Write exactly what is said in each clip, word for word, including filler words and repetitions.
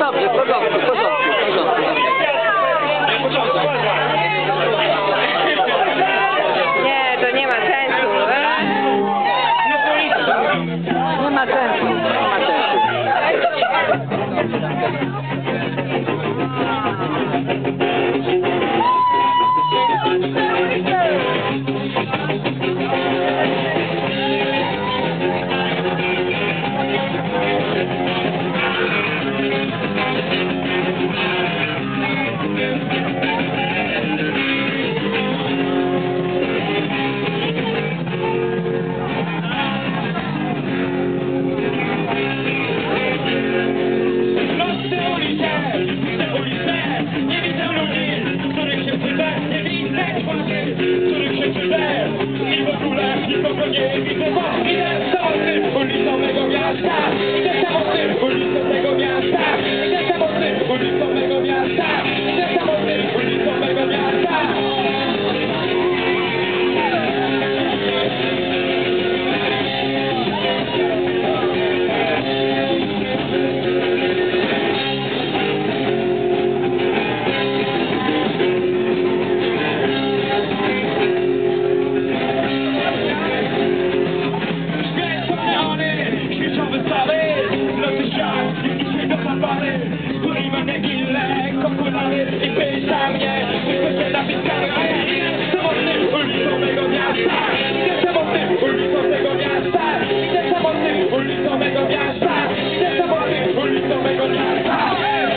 dobrze, w porządku, w porządku, w porządku. Nie, to nie ma sensu. Nie ma sensu, nie ma sensu. Których się czytę i w ogóle nikogo nie widzę, bo idę samotny ulicą mego miasta. Idę samotny ulicą mego miasta. Idę samotny ulicą mego miasta. Idę samotny ulicą mego miasta. I pyta mnie, tylko się napiskamy, a ja idę samotny ulicą mego miasta. Idę samotny ulicą tego miasta. Idę samotny ulicą mego miasta. Idę samotny ulicą mego miasta.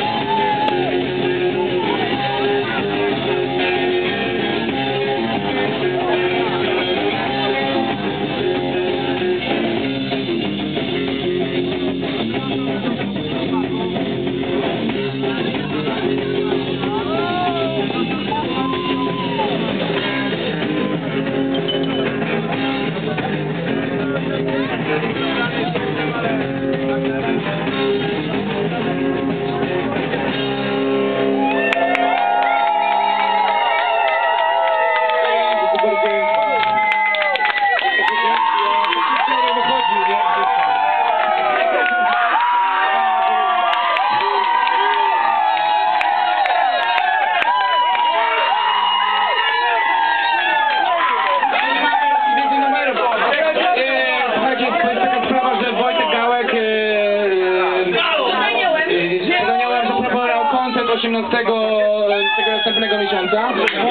osiemnastego tego następnego miesiąca.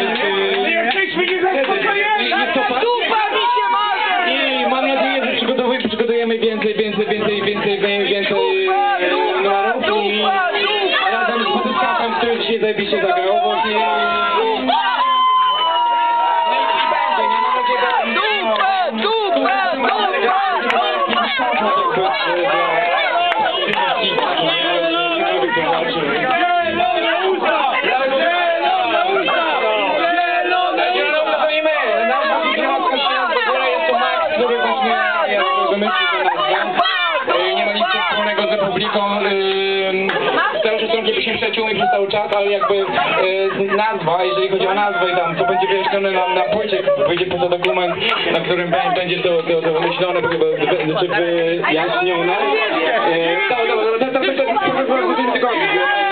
I mam nadzieję, że przygotowujemy, przygotujemy więcej, więcej, więcej, więcej, więcej numerów i razem z Pozyskawem, który dzisiaj zajebiście zagrał. Nie ma nic wspólnego z Republiką. Staram się stronę, żebyśmy przyjaciółmi przez cały czas, ale jakby e, nazwa, jeżeli chodzi o nazwę i tam, co będzie wyjaśnione na, na płycie, wyjdzie poza dokument, na którym będzie to, to, to wymyślone, czy wyjaśnione. Dobra, dobra, to będzie po tym tygodniu.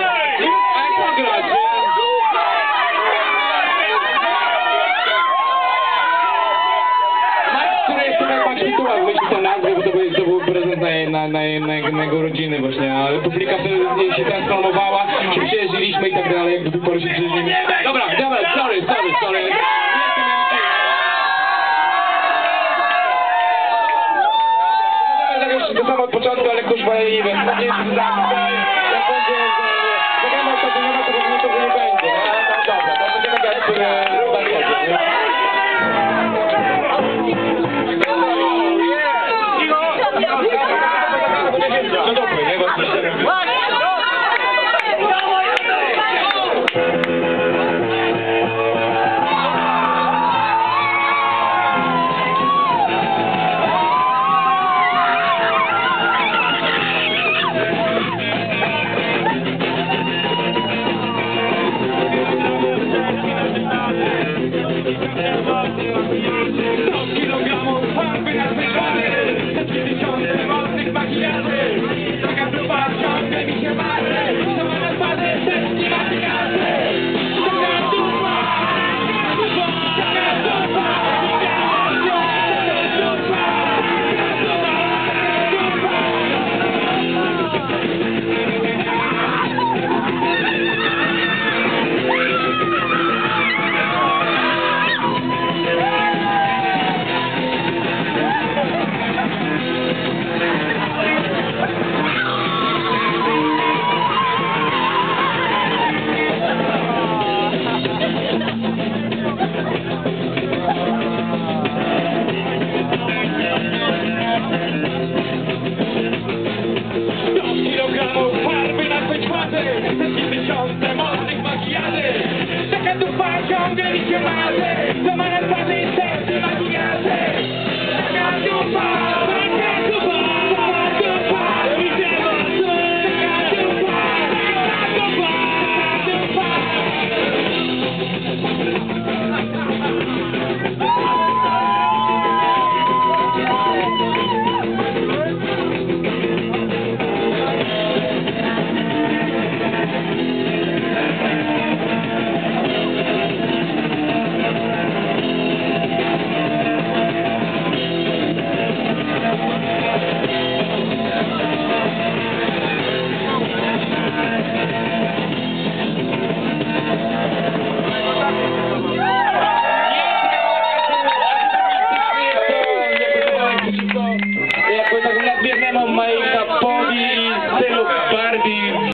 To był prezent na, na, na, na, na jego urodziny właśnie, ale publika wtedy się transformowała, się przyjeździliśmy i tak dalej, jak do tej pory się przyjeździliśmy. Dobra, dobra, sorry, sorry, sorry. Zagrałem to samo od początku, ale kurwa ja nie wiem, jak będzie, jak zagramy ostatnio, nie ma to, to nie będzie. Dobra, to będziemy grać, które no dobry, nie? Właśnie. I tysiące modnych makijaży. Taka dupa ciągle mi się marzy.